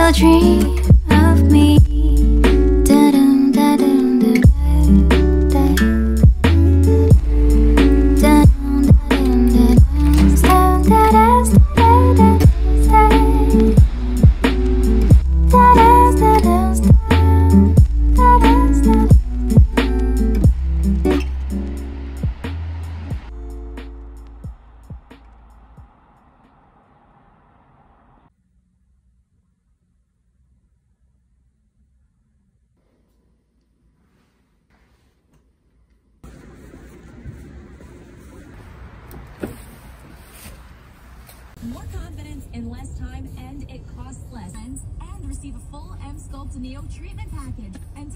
still dream of me. Da-dum, da-dum, da-dum, da-dum, da-dum, da-dum, da-dum, More confidence in less time, and it costs less. And receive a full Emsculpt Neo treatment package. Enter.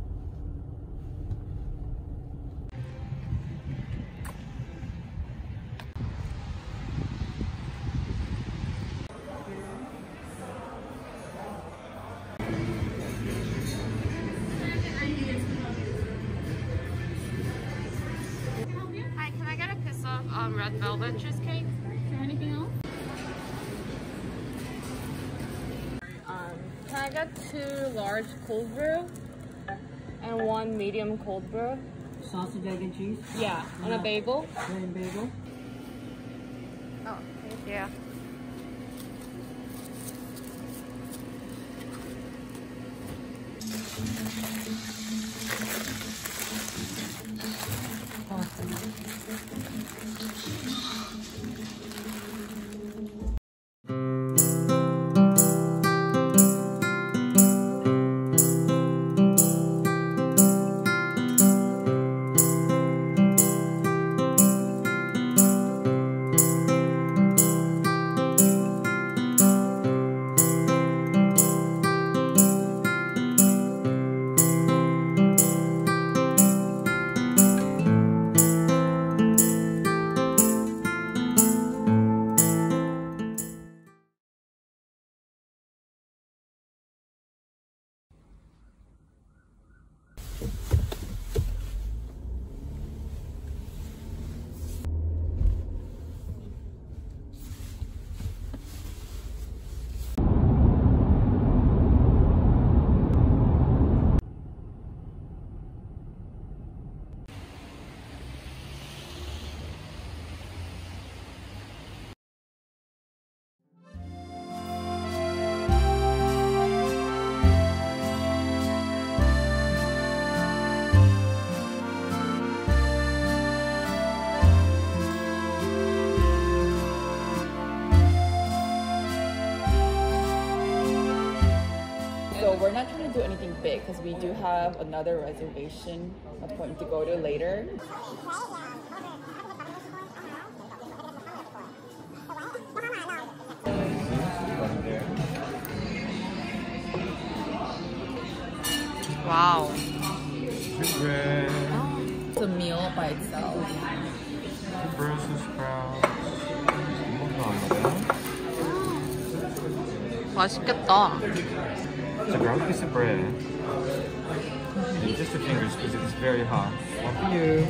Hi, can I get a piece of red velvet cheesecake? Anything else? Can I get 2 large cold brew and 1 medium cold brew? Sausage, egg, and cheese? Yeah, on a bagel. Plain bagel. Oh, thank you. So we're not trying to do anything big because we do have another reservation appointment to go to later. Wow. It's a meal by itself. Brussels sprouts. 맛있겠다. It's a ground piece of bread. And just the fingers because it's very hot. One for you.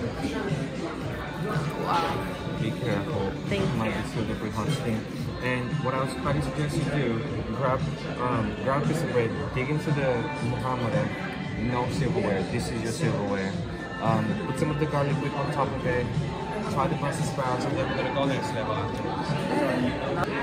Wow. Be careful. Thank it might you. be slippery hot steam. And what I was highly suggest you do, grab a piece of bread, dig into the Muhammad, no silverware. This is your silverware. Put some of the garlic whip on top of it. Try the Brussels sprouts, and then we're gonna go next level afterwards.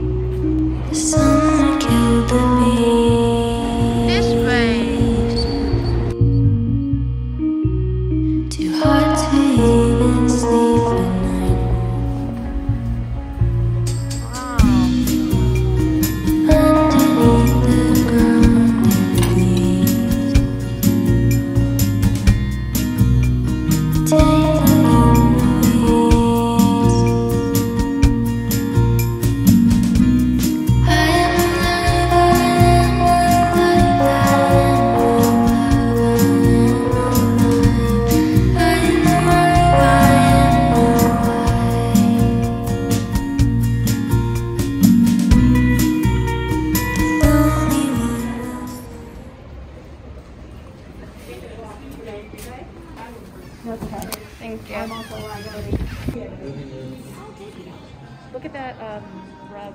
The sun killed the bees. This way. Yeah. Look at that rug.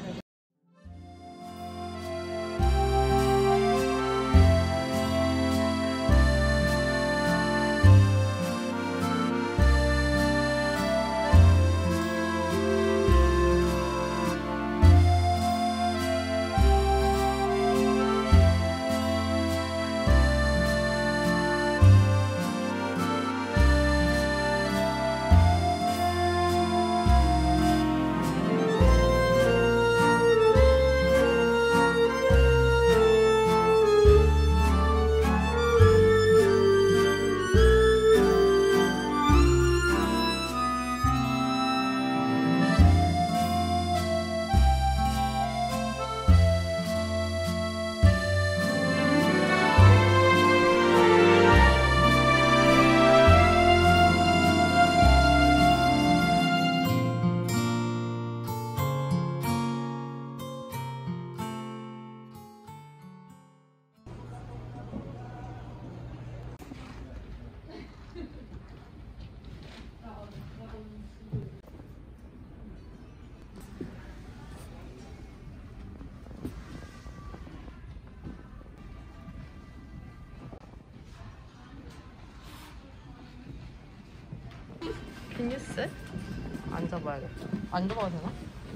Can you sit? 앉아봐야겠다. 앉아봐도 되나?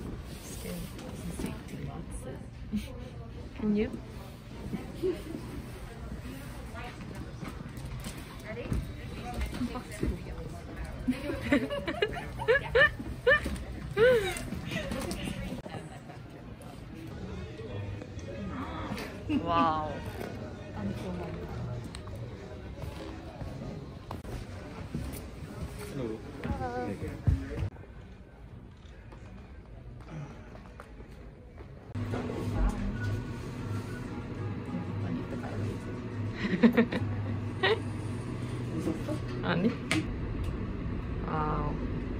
Can you? 와우. 아니? 와우.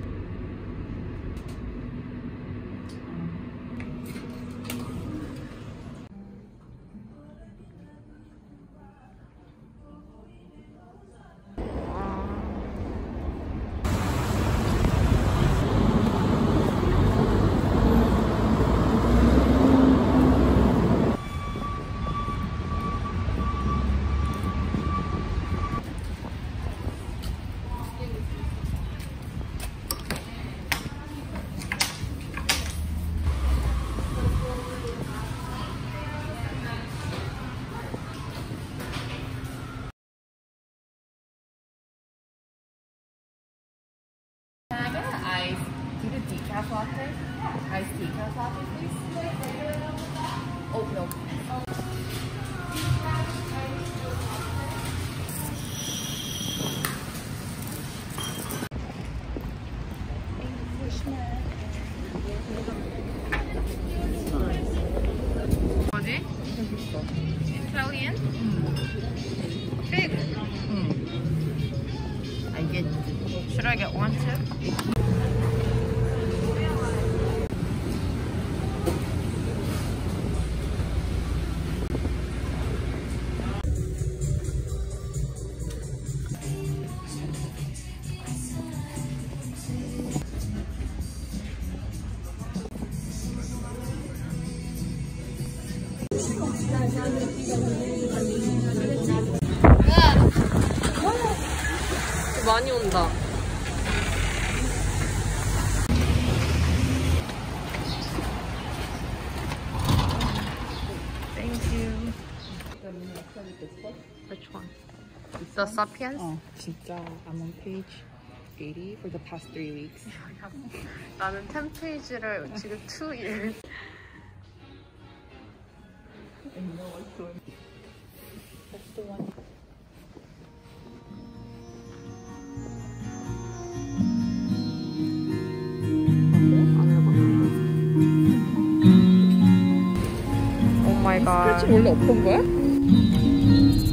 Can I get an iced decaf latte? Iced decaf latte, please. Oat milk. 뭐지? Italian? Fig. I get Should I get one too? 많이 온다. Thank you. Which one? The Sapiens? 진짜 I'm on page 80 for the past 3 weeks. 나는 10페이지를 지금 2일. That's the one. 오 마이 갓. 원래 없던 거야?